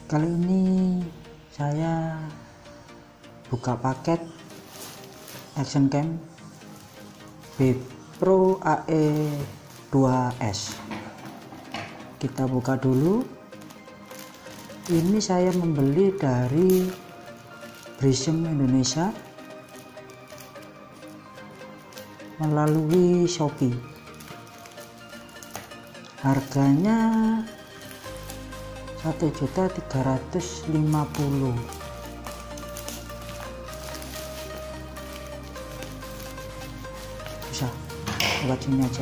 Kali ini saya buka paket Action Cam B Pro AE 2S. Kita buka dulu. Ini saya membeli dari Prism Indonesia melalui Shopee. Harganya 1.350.000. Bisa lewat sini aja.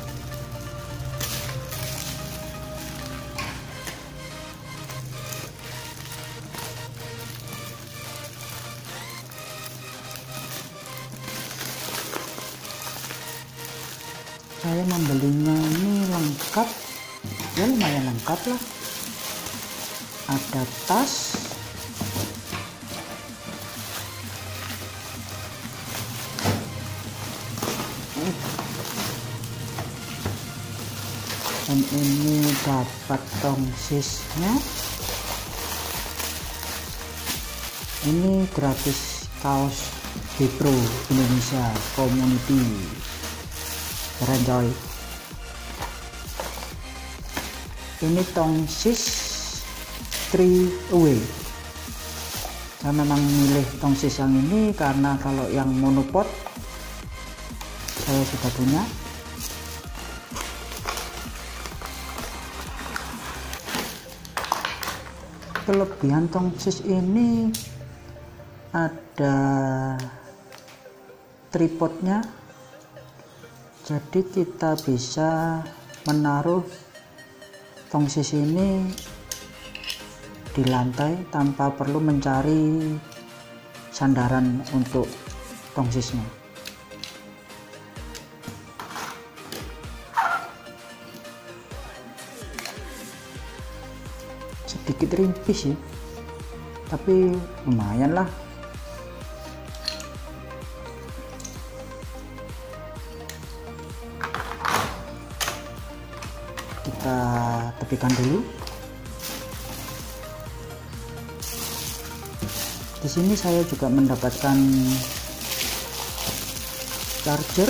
Saya membelinya ini lengkap, ya lumayan lengkap lah. Ada tas, dan ini dapat tongsisnya. Ini gratis kaos B Pro Indonesia Community. Keren coy. Ini tongsis 3-way. Saya memang milih tongsis yang ini karena kalau yang monopod saya sudah punya. Kelebihan tongsis ini ada tripodnya, jadi kita bisa menaruh tongsis ini di lantai tanpa perlu mencari sandaran untuk tongsisnya. Sedikit rimpis sih, tapi lumayan lah. Kita tepikan dulu. Di sini saya juga mendapatkan charger,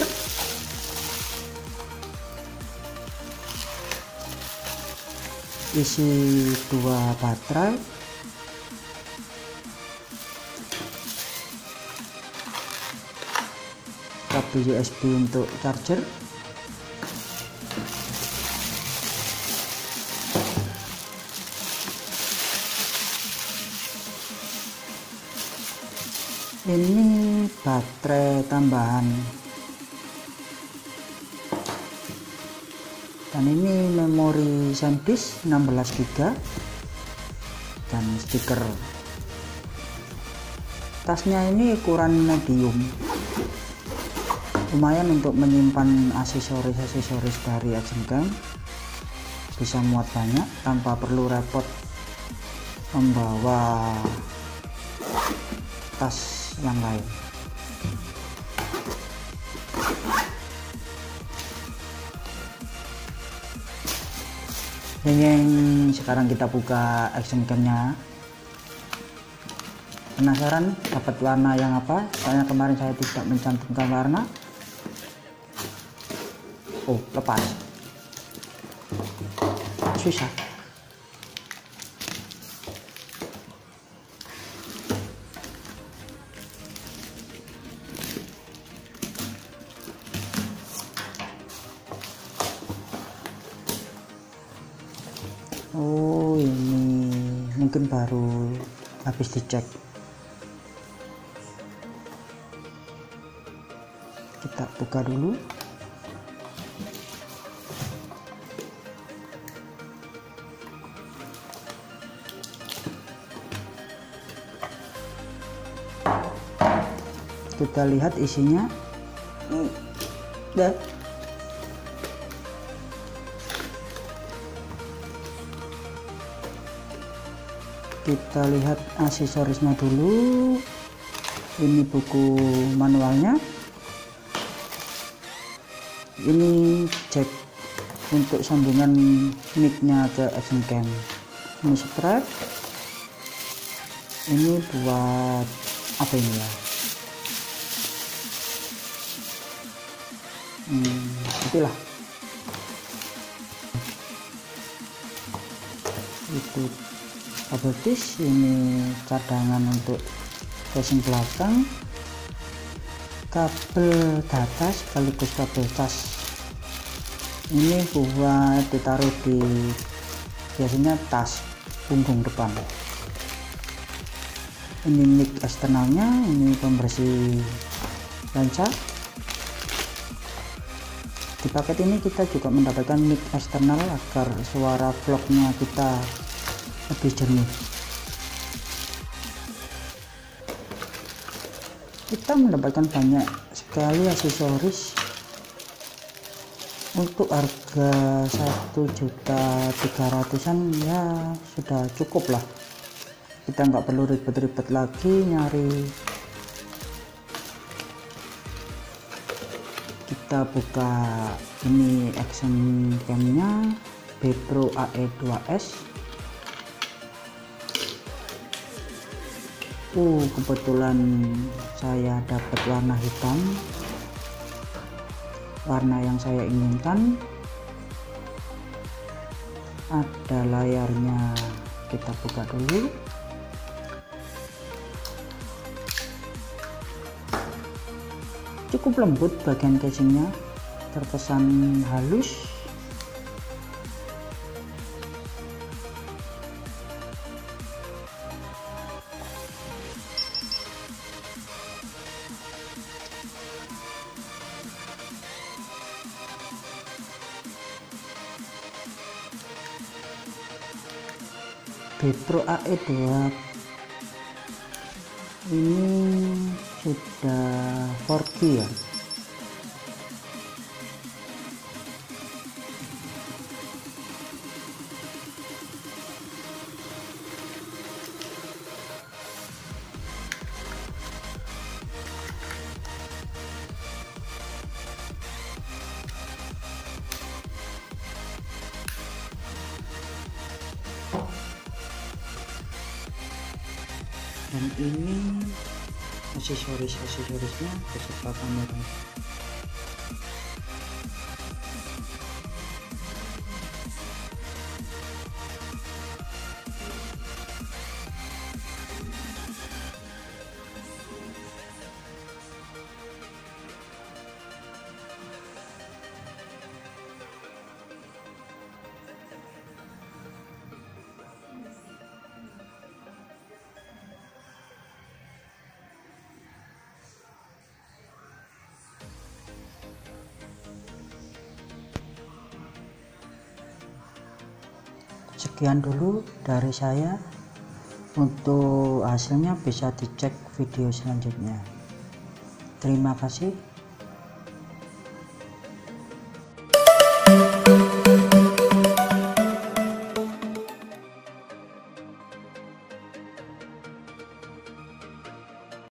isi 2 baterai, kabel USB untuk charger, ini baterai tambahan, dan ini memori SanDisk 16 GB dan stiker. Tasnya ini ukuran medium, lumayan untuk menyimpan aksesoris dari Action Cam. Bisa muat banyak tanpa perlu repot membawa tas yang lain. Ini sekarang kita buka Action Cam-nya. Penasaran dapat warna yang apa? Soalnya kemarin saya tidak mencantumkan warna. Oh, lepas. Susah. Oh, ini mungkin baru habis dicek. Kita buka dulu. Kita lihat isinya. Kita lihat aksesorisnya dulu. Ini buku manualnya. Ini jack untuk sambungan mic-nya ke Action Cam. Ini strap, Ini buat apa ini ya, itulah itu kabel disk. Ini cadangan untuk casing belakang, kabel data sekaligus kabel cas. Ini buat ditaruh di biasanya tas punggung depan. Ini mic eksternalnya, ini pembersih lensa. Di paket ini kita juga mendapatkan mic eksternal agar suara vlognya kita lebih jernih. Kita mendapatkan banyak sekali aksesoris untuk harga 1.300.000-an ya sudah cukup lah. Kita nggak perlu ribet-ribet lagi nyari. Kita buka ini action camnya Bepro AE2S. Kebetulan saya dapat warna hitam, warna yang saya inginkan. Ada layarnya, kita buka dulu. Cukup lembut bagian casingnya, terkesan halus. Bepro AE2 ini sudah 4G ya. Dan ini aksesorisnya beserta kamera. Sekian dulu dari saya. Untuk hasilnya bisa dicek video selanjutnya. Terima kasih.